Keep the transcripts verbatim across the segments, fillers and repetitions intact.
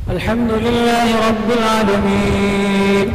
الحمد لله رب العالمين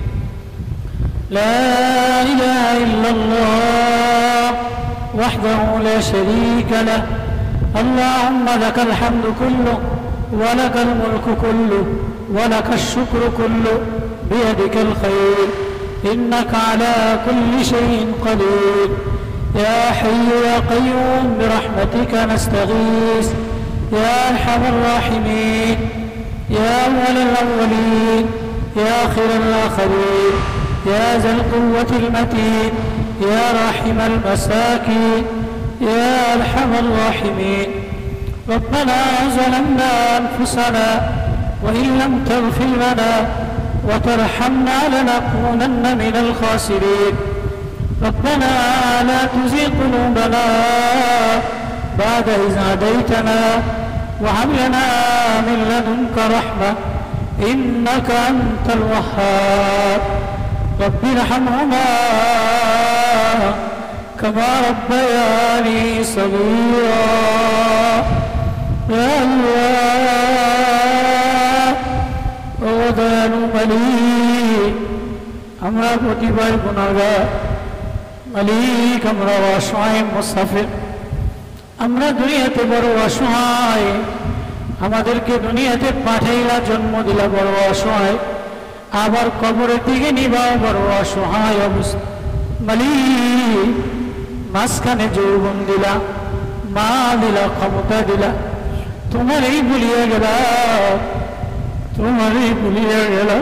لا إله إلا الله وحده لا شريك له اللهم لك الحمد كله ولك الملك كله ولك الشكر كله بيدك الخير إنك على كل شيء قدير يا حي يا قيوم برحمتك نستغيث يا أرحم الراحمين يا أول الأولين يا آخر الآخرين يا ذا القوة المتين يا راحم المساكين يا أرحم الراحمين ربنا ظلمنا أنفسنا وإن لم تغفر لنا وترحمنا لنكونن من الخاسرين ربنا لا تزغ قلوبنا بعد إذ هديتنا وهب لنا من لدنك رحمة إنك أنت الوهاب رب ارحمهما كما ربياني صغيرا يا الله ও দয়ালু মালিক আমরা প্রতিবার গুনাহগার মালিক আমরা অসহায় মুসাফির আমরা দুনিয়াতে বড় অসহায় আমাদেরকে দুনিয়াতে পাঠাইলা জন্ম দিলা বড় অসহায় আবার কবরের দিকে নিবা বড় অসহায় অবস্থা মালিক মাঝখানে যৌবন দিলা মা দিলা ক্ষমতা দিলা তোমারই ভুলিয়ে গেলা তোমারই ভুলিয়ে গেলা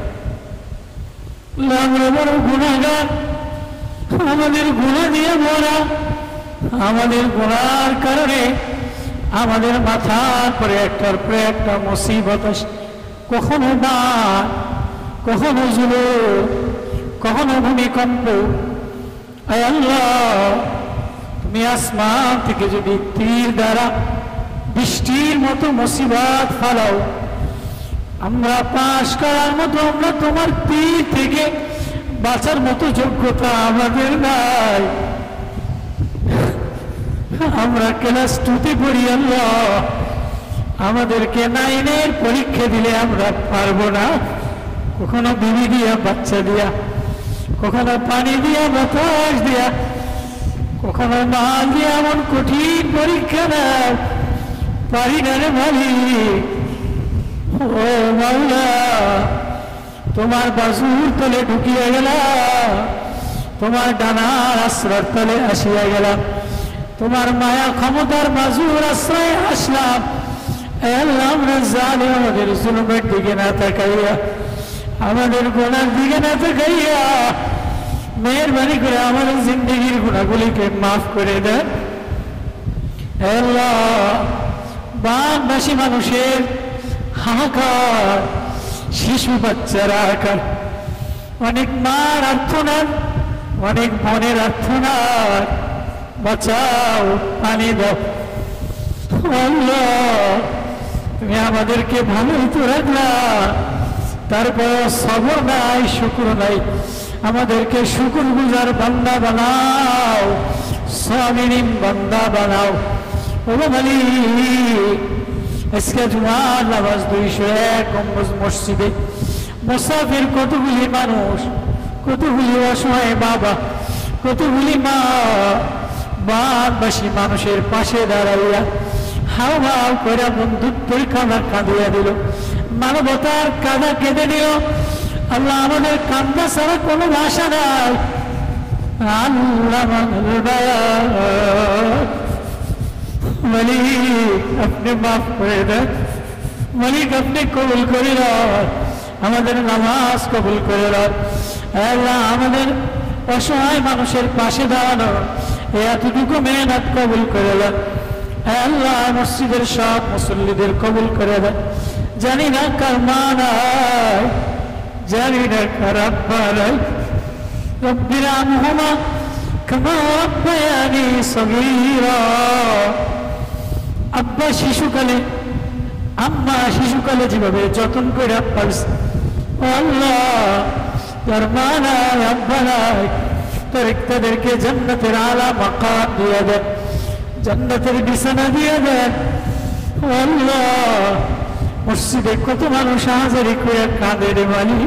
আমরা বড় গুনাহগার আমাদের গুনাহ দিয়ে ভরা আমাদের গুনার কারণে আমাদের মাথার পরে একটার পরে একটা মুসিবত আসে কখনো না কখনো জুলুম কখনো ভূমিকম্প আয় আল্লাহ তুমি আসমান থেকে যদি তীর দ্বারা বৃষ্টির মতো মুসিবত ফালাও আমরা পাশ করার মতো আমরা তোমার তীর থেকে বাঁচার মতো যোগ্যতা আমাদের নাই আমরা ক্লাস টুতে পড়ি আল্লাহ আমাদেরকে নাইনের পরীক্ষা দিলে আমরা পারবো না কখনো বিবি দিয়া বাচ্চা দিয়া কখনো পানি দিয়া বাতাস দিয়া কখনো মাল দিয়া এমন কঠিন পরীক্ষা না পারি না রে মালিক ও মাওলা তোমার বাজুর তলে ঢুকিয়ে গেলাম তোমার ডানার আশ্রয়ের তলে আসিয়া গেলাম তোমার মায়া ক্ষমতার বাজুর আশ্রয়ে আসলাম আল্লাহ আমরা জানি আমাদের জুলুমের দিকে না তাকাইয়া আমাদের গুনার দিকে না তাকাইয়া মেহেরবানি করে আমাদের জিন্দগির গুনাহগুলিকে মাফ করে দেন আল্লাহ বাংলাদেশী মানুষের হাহাকার শিশু বাচ্চারা আকার অনেক মার আর্থনাদ অনেক বোনের আর্থনাদ বাঁচাও পানি দাও আল্লাহ তুমি আমাদেরকে ভালোই তো রাখলা তারপর সবর নাই শুকর নাই আমাদেরকে শুকর গুজার বান্দা বানাও সাবিরিন বান্দা বানাও ও মালিক আজকে জুমার নামাজ দুইশো এক গম্বুজ মসজিদে মুসাফির কতগুলি মানুষ কতগুলি অসহায় বাবা কতগুলি মা বাংলাদেশী মানুষের পাশে দাঁড়াইয়া হাও হাও করে বন্ধুত্বের কাঁদা কাঁদিয়া দিল মানবতার কাঁদা কেঁদে দিল আল্লাহ আমাদের কান্দা ছাড়া কোনো ভাষা নাই আল্লাহ মালিক আপনি মাফ করে দেন মালিক আপনি কবুল করে দেন আমাদের নামাজ কবুল করে দেন আল্লাহ আমাদের অসহায় মানুষের পাশে দাঁড়ানো এতটুকু মেহনত কবুল করে দেন আল্লাহ মসজিদের সব মুসল্লিদের কবুল করে দেন জানি না কার মা নাই জানি না কার আব্বা নাই রব্বির আনহুমা কামা রাব্বায়ানি সগীরা আব্বা শিশুকালে আম্মা শিশুকালে যেভাবে যত্ন করে পালছে আল্লাহ তার মা নাই আব্বা নাই তাদেরকে জান্নাতের আলা মাকাম দিয়ে দেন জান্নাতের বিছানা দিয়ে দেন আল্লাহ মসজিদে কত মানুষ হাজারি করে কাঁদে রে মালিক।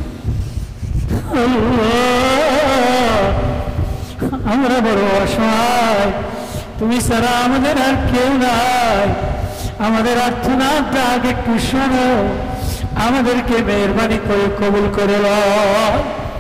আমরা বড় অসহায়, তুমি ছাড়া আমাদের আর কেউ নাই। আমাদের আর্থনাদ ডাক একটু শোনো, আমাদেরকে মেহরবানি করে কবুল করে নাও।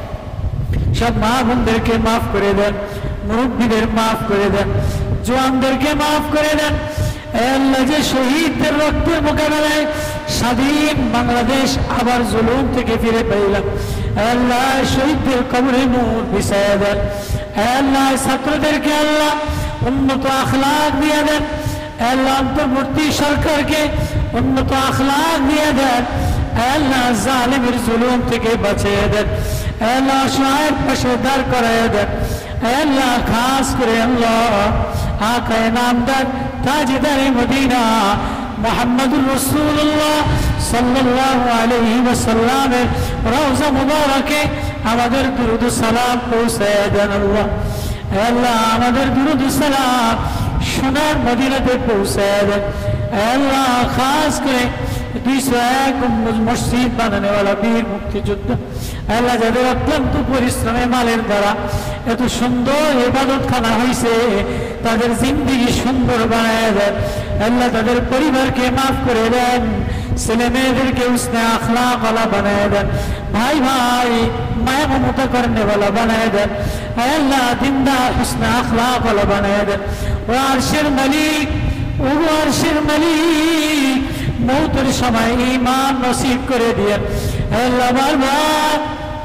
সব মা বোনদেরকে মাফ করে দেন, মুরব্বীদের মাফ করে দেন, জওয়ানদেরকে মাফ করে দেন। আল্লাহ যে শহীদদের রক্তের মোকাবেলায় স্বাধীন বাংলাদেশ আবার জুলুম থেকে ফিরে পেলাম, আল্লাহ শহীদদের কবরে নূর বিছায়া দেন। আল্লাহ ছাত্রদেরকে আল্লাহ উন্নত আখলাক দিয়ে দেন। আল্লাহ অন্তর্বর্তী সরকারকে উন্নত আখলাক দিয়ে দেন। আল্লাহ জালিমের জুলুম থেকে বাঁচিয়ে দেন। আল্লাহ অসহায়ের পাশে দাঁড় করাইয়া দেন। আল্লাহ খাস করে আল্লাহ আকায়ে নামদার তাজদারে মদিনা মুহাম্মদুর রাসূলুল্লাহ সাল্লাল্লাহু আলাইহি ওয়াসাল্লামের রওজা মুবারকে আমাদের দুরূদ ও সালাম পৌঁছায়া দেন। আল্লাহ আল্লাহ আমাদের দুরূদ ও সালাম সোনার মদিনাতে পৌঁছায়া দেন। আল্লাহ খাস করে দুইশো এক মসজিদ বানানোওয়ালা বীর মুক্তিযোদ্ধা আল্লাহ যাদের অত্যন্ত পরিশ্রমে মালের দ্বারা এত সুন্দর ইবাদত খানা হয়েছে, তাদের জিন্দেগি সুন্দর বানায় দেন। আল্লাহ তাদের পরিবারকে মাফ করে দেন, ছেলে মেয়েদেরকে উসনে আখলাক ওয়ালা বানায় দেন, ভাই ভাই মায়া মমতা করনে ওয়ালা বানায় দেন। আল্লাহ দিনদার হুসনে আখলাক ওয়ালা বানায় দেন। ও আরশের মালিক, ও আরশের মালিক, মৌতের সময় ঈমান নসিব করে দিয়েন। আল্লাহ বারবার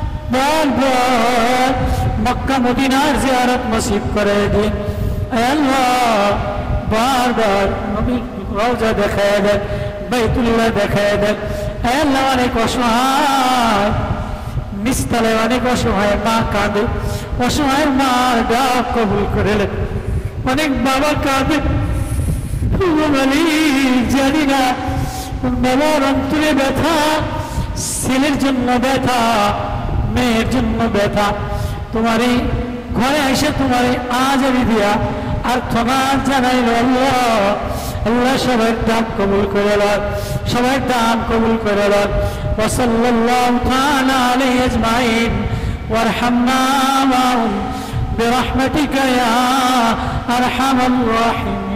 বারবার মক্কা মদিনার জিয়ারত নসিব করে দিন। আল্লাহ বারবার নবীর রওজা দেখায় দেন, বাইতুল্লাহ দেখায় দেন। আল্লাহ অনেক অসহায় নিস্তালে অনেক অসহায় মা কাঁদে, অসহায় মার ডাক কবুল করে নেন। অনেক বাবা কাঁদে, জানি না বাবার অন্তরে ব্যথা, ছেলের জন্য ব্যথা, মেয়ের জন্য ব্যথা। তোমারই ঘরে এসে তোমারই আজারি দিয়া আর তোমার জানাইল আল্লাহ। আল্লাহ সবাই দান কবুল করে লন, সবাই দান কবুল করে লন। ওয়া সাল্লাল্লাহু তাআলা আলাইহি আজমাইন ওয়ারহামনা মাহুম বিরহমাতিকা ইয়া আরহামার রাহিমিন।